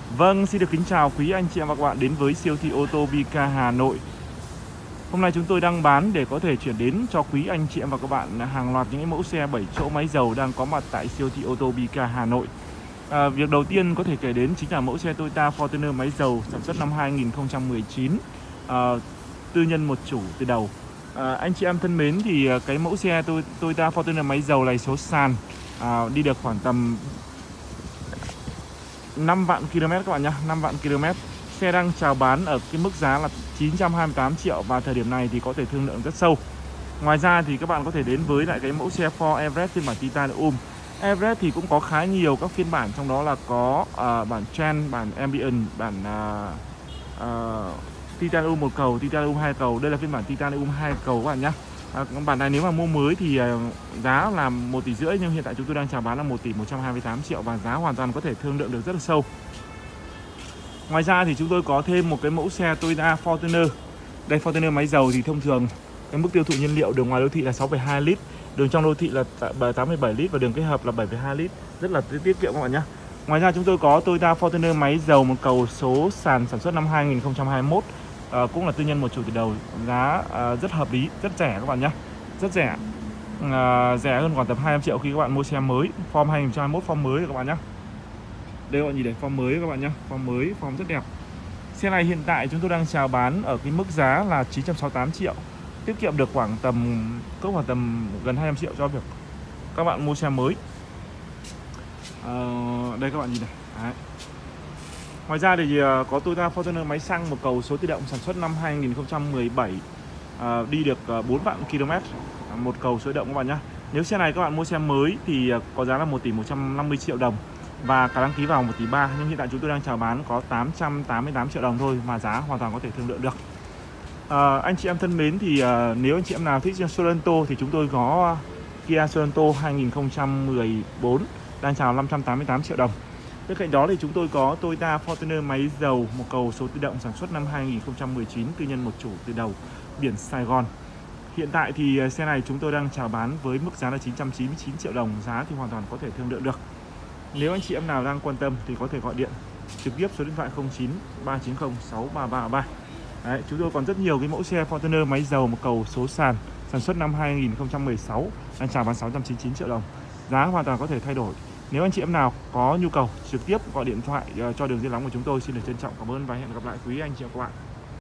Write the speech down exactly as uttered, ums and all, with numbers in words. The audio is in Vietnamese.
Vâng, xin được kính chào quý anh chị em và các bạn đến với siêu thị ô tô bê ca Hà Nội. Hôm nay chúng tôi đang bán để có thể chuyển đến cho quý anh chị em và các bạn hàng loạt những mẫu xe bảy chỗ máy dầu đang có mặt tại siêu thị ô tô bê ca Hà Nội. À, việc đầu tiên có thể kể đến chính là mẫu xe Toyota Fortuner máy dầu sản xuất năm hai nghìn không trăm mười chín, à, tư nhân một chủ từ đầu. À, anh chị em thân mến, thì cái mẫu xe Toyota Fortuner máy dầu này số sàn à, đi được khoảng tầm năm vạn ki lô mét các bạn nhé, năm vạn ki lô mét. Xe đang chào bán ở cái mức giá là chín trăm hai mươi tám triệu và thời điểm này thì có thể thương lượng rất sâu. Ngoài ra thì các bạn có thể đến với lại cái mẫu xe Ford Everest phiên bản Titanium. Everest thì cũng có khá nhiều các phiên bản, trong đó là có uh, bản Trend, bản Ambient, bản uh, uh, Titanium một cầu, Titanium hai cầu. Đây là phiên bản Titanium hai cầu các bạn nhé. À, bản này nếu mà mua mới thì uh, giá là một tỷ rưỡi, nhưng hiện tại chúng tôi đang chào bán là một tỷ một trăm hai mươi tám triệu và giá hoàn toàn có thể thương lượng được rất là sâu. Ngoài ra thì chúng tôi có thêm một cái mẫu xe Toyota Fortuner. Đây, Fortuner máy dầu thì thông thường cái mức tiêu thụ nhiên liệu đường ngoài đô thị là sáu phẩy hai lít, đường trong đô thị là tám phẩy bảy lít và đường kết hợp là bảy phẩy hai lít, rất là tiết kiệm các bạn nhé. Ngoài ra chúng tôi có Toyota Fortuner máy dầu một cầu số sàn sản xuất năm hai nghìn không trăm hai mươi mốt, à, cũng là tư nhân một chủ từ đầu, giá à, rất hợp lý, rất rẻ các bạn nhé, rất rẻ, à, rẻ hơn khoảng tầm hai trăm triệu khi các bạn mua xe mới, form hai nghìn không trăm hai mươi mốt, form mới các bạn nhé. Đây các bạn nhìn thấy form mới các bạn nhé, form mới, form rất đẹp. Xe này hiện tại chúng tôi đang chào bán ở cái mức giá là chín trăm sáu mươi tám triệu, tiết kiệm được khoảng tầm có khoảng tầm gần hai trăm triệu cho việc các bạn mua xe mới. À, đây các bạn nhìn này. Đấy. Ngoài ra thì có Toyota Fortuner máy xăng một cầu số tự động sản xuất năm hai nghìn không trăm mười bảy, à, đi được bốn vạn ki lô mét, một cầu số tự động các bạn nhé. Nếu xe này các bạn mua xe mới thì có giá là một tỷ một trăm năm mươi triệu đồng và cả đăng ký vào một tỷ ba, nhưng hiện tại chúng tôi đang chào bán có tám trăm tám mươi tám triệu đồng thôi mà giá hoàn toàn có thể thương lượng được. À, anh chị em thân mến, thì à, nếu anh chị em nào thích Sorento thì chúng tôi có Kia Sorento hai nghìn không trăm mười bốn đang chào năm trăm tám mươi tám triệu đồng. Bên cạnh đó thì chúng tôi có Toyota Fortuner máy dầu một cầu số tự động sản xuất năm hai nghìn không trăm mười chín, tư nhân một chủ từ đầu, biển Sài Gòn. Hiện tại thì xe này chúng tôi đang chào bán với mức giá là chín trăm chín mươi chín triệu đồng, giá thì hoàn toàn có thể thương lượng được. Nếu anh chị em nào đang quan tâm thì có thể gọi điện trực tiếp số điện thoại không chín ba chín không sáu ba ba ba. Đấy, chúng tôi còn rất nhiều cái mẫu xe Fortuner máy dầu một cầu số sàn sản xuất năm hai nghìn không trăm mười sáu đang chào bán sáu trăm chín mươi chín triệu đồng, giá hoàn toàn có thể thay đổi. Nếu anh chị em nào có nhu cầu trực tiếp gọi điện thoại cho đường dây nóng của chúng tôi, xin được trân trọng cảm ơn và hẹn gặp lại quý anh chị và các bạn.